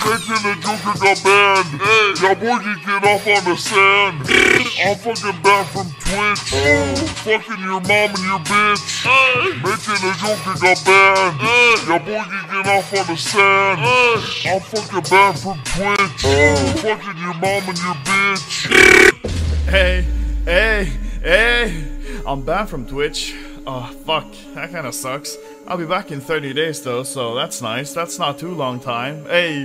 Making the Joker got banned. Hey, y'all boy can get off on the sand. I'm fucking banned from Twitch. Fucking your mom and your bitch. Making the Joker got banned. Y'all boy can get off on the sand. I'm fucking banned from Twitch. Fucking your mom and your bitch. Hey, I'm banned from Twitch. Oh, fuck, that kinda sucks. I'll be back in 30 days though, so that's nice. That's not too long time. Hey.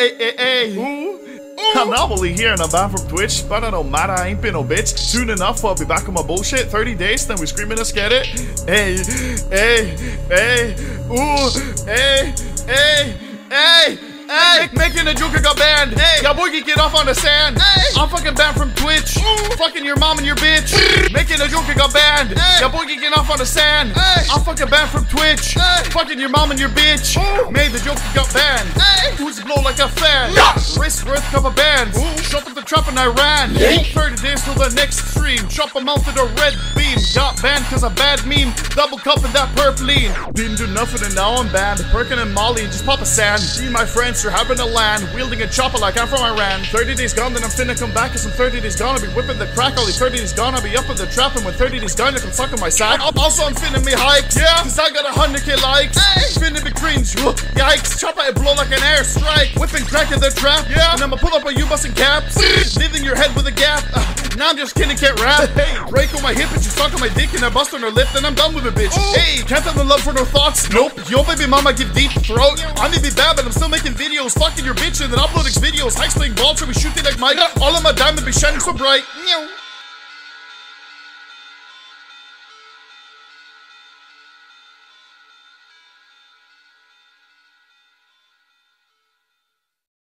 Anomaly here and I'm banned from Twitch, but I don't matter, I ain't been no bitch. Soon enough, I'll be back on my bullshit. 30 days, then we screaming, let's get it. Hey. Making the Joker got banned. Hey, y'all boy can get off on the sand. Hey, I'm fucking banned from Twitch. Fucking your mom and your bitch. Making the Joker got banned. Hey, y'all boy can get off on the sand. Hey, I'm fucking banned from Twitch. Hey, fucking your mom and your bitch. Made the Joker got banned. Hey, who's blow like a fan? Wrist worth couple bands. Shut up the trap and I ran. 30 days till the next stream. Chop a mounted a red beam. Got banned cause a bad meme. Double cup in that purplean. Didn't do nothing and now I'm banned. Perkin and Molly just pop a sand. See my friends are having a land. Wielding a chopper like I'm from Iran. 30 days gone then I'm finna come back. Cause in 30 days gone I'll be whipping the crack. Only 30 days gone I'll be up in the trap. And when 30 days gone you can suck on my sack. Also I'm finna me hike. Yeah, cause I got 100k likes. Finna be cringe. Yikes. Chopper it blow like an airstrike. Whipping crack in the trap. Yeah, and I'ma pull up on you busting caps. Leaving your head with a gap. Now I'm just kidding, can't rap. Hey, break on my hip and she suck on my dick and I bust on her lip and I'm done with a bitch. Hey, can't have no love for no thoughts. Nope. Yo baby mama give deep throat. I may be bad but I'm still making videos. Fucking your bitch and then uploading videos. Hikes playing ball so we shooting like Mike. All of my diamond be shining so bright.